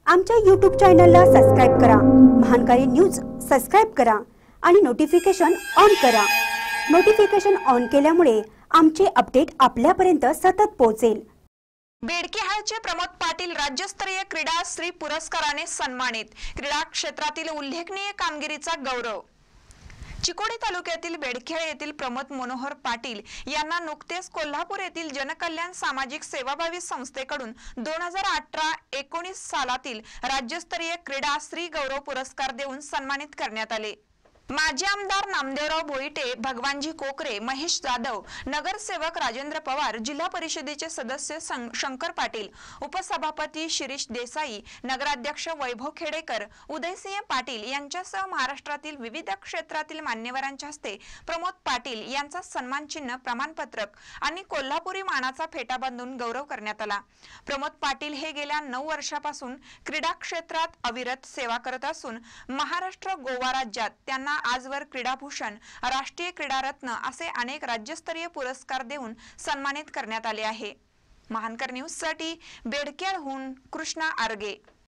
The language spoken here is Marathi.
आमच्या YouTube चॅनलला सबस्क्राइब करा, महानकारी न्यूज सबस्क्राइब करा आणि नोटिफिकेशन ऑन करा। नोटिफिकेशन ऑन केल्यामुळे आमचे अपडेट आपल्यापर्यंत सतत पोहोचेल। बेडकेहाळचे प्रमोद पाटील राज्यस्तरीय क्रीडा श्री पुरस्काराने सन्मानित। क्रीडा क्षेत्रातील उल्लेखनीय कामगिरीचा गौरव। चिकोडी तालुक्यातील बेडखेळ येथील प्रमोद मनोहर पाटील यांना नुकतेच कोल्हापूर येथील जनकल्याण सामाजिक सेवाभावी संस्थेकडून 2018-19 सालातील राज्यस्तरीय क्रीडा श्री गौरव पुरस्कार देऊन सन्मानित करण्यात आले। माजी आमदार नामदेवराव भोईटे, भगवानजी कोकरे, महेश जाधव, नगरसेवक राजेंद्र पवार, जिल्हा परिषदेचे सदस्य शंकर पाटील, उपसभापती शिरीष देसाई, नगराध्यक्ष वैभव खेडेकर, उदयसिंह पाटील यांच्यासह महाराष्ट्रातील विविध क्षेत्रातील मान्यवरांच्या हस्ते प्रमोद पाटील यांचा सन्मान चिन्ह, प्रमाणपत्रक आणि कोल्हापुरी मानाचा फेटा बांधून गौरव करण्यात आला। प्रमोद पाटील हे गेल्या 9 वर्षापासून क्रीडा क्षेत्रात अविरत सेवा करत असून महाराष्ट्र, गोवा राज्यात त्यांना आजवर क्रीडाभूषण, राष्ट्रीय क्रीडारत्न असे अनेक राज्यस्तरीय पुरस्कार देऊन सन्मानित करण्यात आले आहे। महानकर न्यूज साठी बेडकेळहून कृष्णा आरगे।